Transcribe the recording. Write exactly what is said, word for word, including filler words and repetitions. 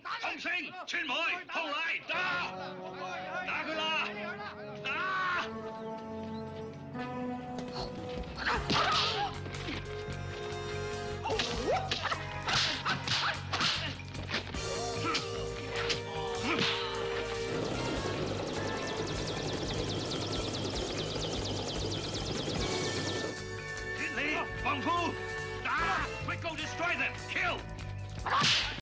放聲，傳媒，後來打，打佢啦，打！鐵力，防夫，打 ！Quick go destroy them! Kill!